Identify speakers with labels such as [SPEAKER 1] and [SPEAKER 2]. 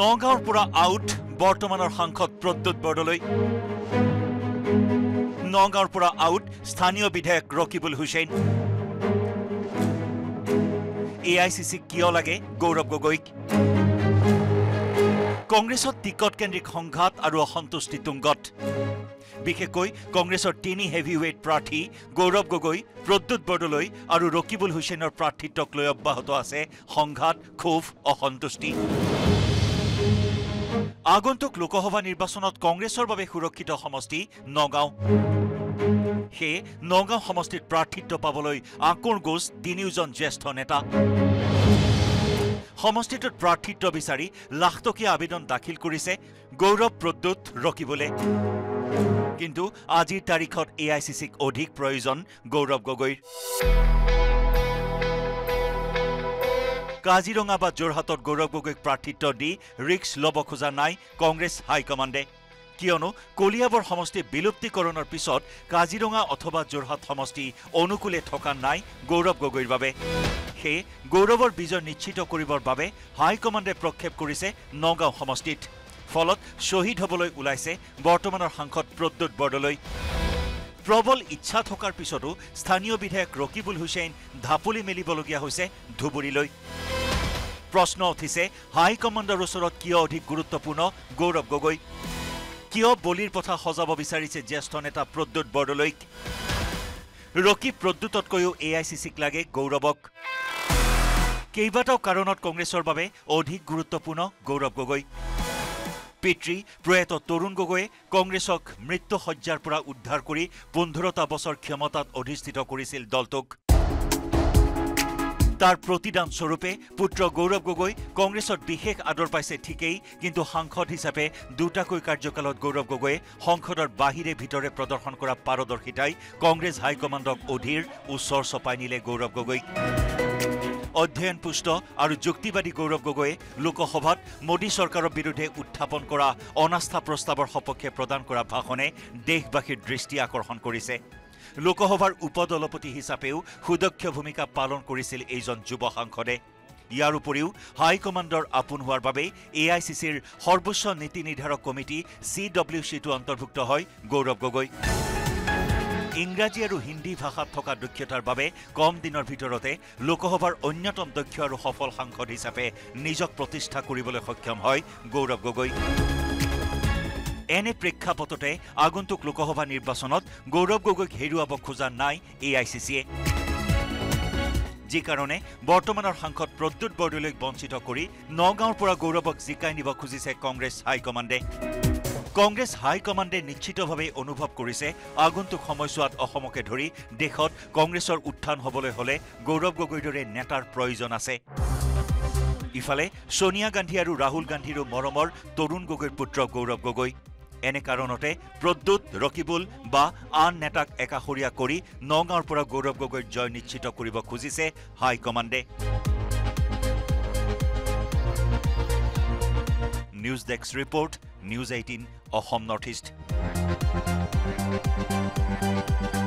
[SPEAKER 1] নগাঁৱৰ পৰা আউট বৰ্তমানৰ সাংসদ প্ৰদ্যুৎ বৰদলৈ নগাঁৱৰ পৰা আউট স্থানীয় বিধায়ক ৰকিবুল হুছেইন AICCক কিয় লাগে গৌৰৱ গগৈক কংগ্ৰেছত টিকট কেন্দ্ৰিক সংঘাত আৰু অসন্তুষ্টি তুংগত বিশেষকৈ কংগ্ৰেছৰ 3 হেভিৱেইট প্ৰাৰ্থী গৌৰৱ গগৈ প্ৰদ্যুৎ বৰদলৈ আৰু ৰকিবুল হুছেইনৰ প্ৰাৰ্থিত্বক লৈ অব্যাহত আছে সংঘাত ক্ষোভ অসন্তুষ্টি আগন্তুক লোকসভা নিৰ্বাচনত কংগ্ৰেছৰ বাবে সুৰক্ষিত সমষ্টি নগাঁও হে নগাঁও সমষ্টিত প্ৰাৰ্থিত্ব পাবলৈ আকুৰ গোজ তিনিওজন জ্যেষ্ঠ নেতা সমষ্টিটোত প্ৰাৰ্থিত্ব বিচাৰি লাখটকীয়া আবেদন দাখিল কৰিছে গৌৰৱ প্ৰদ্যুৎ ৰকিবুলে কিন্তু আজিৰ তাৰিখত AICCক অধিক প্ৰয়োজন গৌৰৱ গগৈৰ কাজিৰঙা বা যোৰহাটত গৌৰৱ গগৈক প্ৰাৰ্থিত্ব দি ৰিক্স ল'ব খোজা নাই কংগ্ৰেছ হাইকমাণ্ডে কিয়নো কলিয়াবৰ সমষ্টি বিলুপ্তিকৰণৰ পিছত কাজিৰঙা অথবা যোৰহাট সমষ্টি অনুকূলে থকা নাই গৌৰৱ গগৈৰ বাবে হে গৌৰৱৰ বিজয় নিশ্চিত কৰিবৰ বাবে হাইকমাণ্ডে প্ৰক্ষেপ কৰিছে নগাঁও সমষ্টিত ফলত শহীদ হ'বলৈ ওলাইছে বৰ্তমানৰ সাংসদ প্ৰদ্যুৎ বৰদলৈ প্ৰবল ইচ্ছা থকাৰ পিছতো স্থানীয় বিধায়ক ৰকিবুল হুছেইন ধাপলি মেলিবলগীয়া হৈছে ধুবুৰীলৈ প্ৰশ্ন উঠিছে হাইকমাণ্ডৰ ওচৰত কিয় অধিক গুৰুত্বপূৰ্ণ গৌৰৱ গগৈ কিয় বলিৰ পথা সজাব বিচাৰিছে জ্যেষ্ঠ নেতা প্ৰদ্যুৎ বৰদলৈক ৰকি প্ৰদ্যুৎতকৈও AICCক লাগে গৌৰৱক কেইবাটাও কাৰণত কংগ্ৰেছৰ বাবে অধিক গুৰুত্বপূৰ্ণ গৌৰৱ গগৈ পিতৃ প্ৰয়াত তৰুণ গগৈয়ে কংগ্ৰেছক মৃত্যুসজ্জাৰ পৰা উদ্ধাৰ কৰি 15টা বছৰ ক্ষমতাত অধিষ্ঠিত কৰিছিল দলটোক তাৰ প্ৰতিদান স্বৰূপে পুত্ৰ গৌৰৱ গগৈ কংগ্ৰেছত বিশেষ আদৰ পাইছে ঠিকেই কিন্তু সাংসদ হিচাপে দুটাকৈ কাৰ্যকালত গৌৰৱ গগৈয়ে সংসদৰ বাহিৰে ভিতৰে প্ৰদৰ্শন কৰা পাৰদৰ্শিতাই কংগ্ৰেছ হাইকমাণ্ডক অধীৰ ওচৰ চপাই নিলে গৌৰৱ গগৈক অধ্যয়ন পুষ্ট আৰু যুক্তিবাদী গৌৰৱ গগৈয়ে লোকসভাত মোদী চৰকাৰৰ বিৰুদ্ধে উত্থাপন কৰা অনাস্থা প্ৰস্তাৱৰ সপক্ষে প্ৰদান কৰা ভাষণে দেশবাসীৰ দৃষ্টি আকৰ্ষণ কৰিছে লোকসভাৰ উপদলপতি হিচাপেও সুদক্ষ ভূমিকা পালন কৰিছিল এইজন যুৱ সাংসদে ইয়াৰ উপৰিও হাইকমাণ্ডৰ আপোন হোৱাৰ বাবে AICCৰ সৰ্বোচ্চ নীতি নিৰ্ধাৰক কমিটি CWCটো অন্তৰ্ভুক্ত হয় গৌৰৱ গগৈ ইংৰাজী আৰু হিন্দী ভাষাত থকা দক্ষতাৰ বাবে কম দিনৰ ভিতৰতে লোকসভাৰ অন্যতম দক্ষ আৰু সফল সাংসদ হিচাপে নিজক প্ৰতিষ্ঠা কৰিবলৈ সক্ষম হয় গৌৰৱ গগৈ এনে প্ৰেক্ষাপটতে আগন্তুক লোকসভা নিৰ্বাচনত গৌৰৱ গগৈক হেৰুৱাব খোজা নাই AICCয়ে যি কাৰণে বৰ্তমানৰ সাংসদ প্ৰদ্যুৎ বৰদলৈক বঞ্চিত কৰি নগাঁৱৰ পৰা গৌৰৱক জিকাই নিব খুজিছে কংগ্ৰেছ হাইকমাণ্ডে কংগ্ৰেছ হাইকমাণ্ডে নিশ্চিতভাৱে অনুভৱ কৰিছে আগন্তুক সময়ছোৱাত অসমকে ধৰি দেশত কংগ্ৰেছৰ উত্থান হ'বলৈ হলে গৌৰৱ গগৈৰ দৰে নেতাৰ প্ৰয়োজন আছে ইফালে সোনিয়া গান্ধী আৰু ৰাহুল গান্ধীৰো মৰমৰ তৰুণ গগৈৰ পুত্ৰ গৌৰৱ গগৈ এনে কাৰণতে প্ৰদ্যুৎ ৰকিবুল বা আন নেতাক একাষৰীয়া কৰি নগাঁৱৰ পৰা গৌৰৱ গগৈৰ জয় নিশ্চিত কৰিব খুজিছে হাইকমাণ্ডে news desk report News18 Assam Northeast